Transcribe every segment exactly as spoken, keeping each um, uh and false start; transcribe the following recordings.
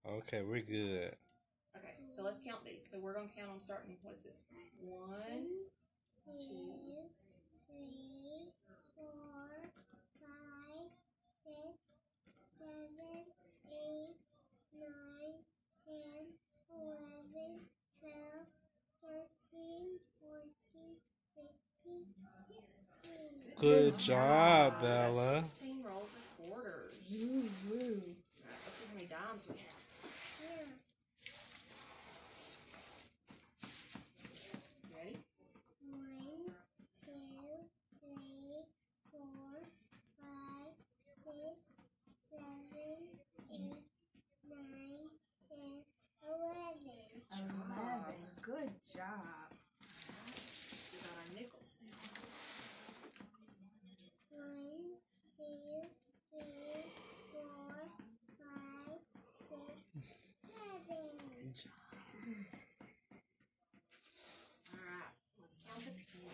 Okay, we're good. Okay, so let's count these. So we're gonna count them starting. What's this? One, two, three, four, five, six, seven, eight, nine, ten, eleven, twelve, thirteen, fourteen, fifteen, sixteen. Good Good job, job. Bella. Sixteen rolls of quarters. Woo woo. All right, let's see how many dimes we have. Yeah. You ready? One, two, three, four, five, six, seven, eight, nine, ten, eleven. Eleven. Good job. We got our nickels now. One, two, three, four, five, six, seven. Good job. All right, let's count the pennies.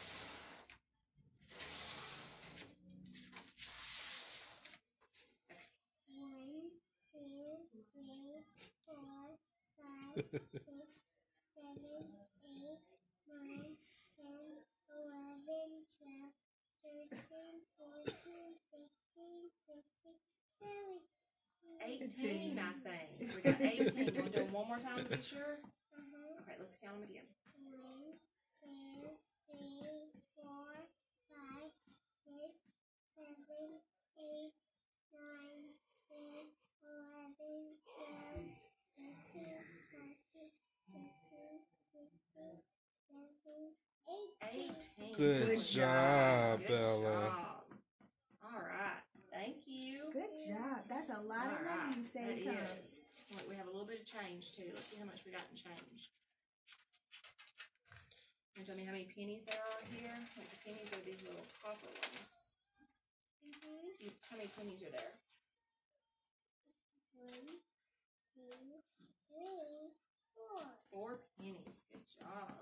One, two, three, four, five, six, seven, eight, nine, ten, eleven, twelve, thirteen, fourteen, fifteen, sixteen, seventeen. Eighteen, I think. We got eighteen. You want to do them one more time to be sure? Uh-huh. Okay, let's count them again. One, two, three, four, five, six, seven, eight, nine, ten, eleven, twelve, thirteen, fourteen, fifteen, sixteen, seventeen, eighteen. Eighteen. Good job, Good Bella. job. All right. Thank you. Good job. That's a lot All of right. money you saved, That huh? is. Wait, we have a little bit of change too. Let's see how much we got in change. Can you tell me how many pennies there are here? Like the pennies are these little copper ones. Mhm. You, how many pennies are there? One, two, three, four. Four pennies. Good job.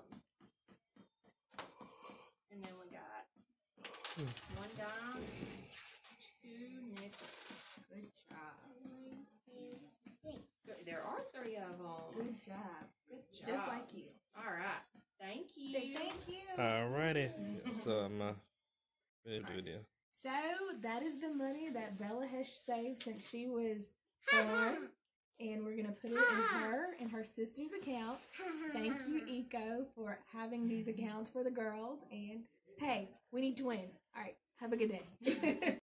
And then we got one dime, two nickels. Good job. One, two, three. Good. There are three of them. Good job. Good job. Just like you. All right. Thank you. Say thank you. Alrighty. So I'm uh, ready to do it. So that is the money that Bella has saved since she was born. And we're going to put it in her and her sister's account. Thank you, Eco, for having these accounts for the girls. And hey, we need to win. All right. Have a good day.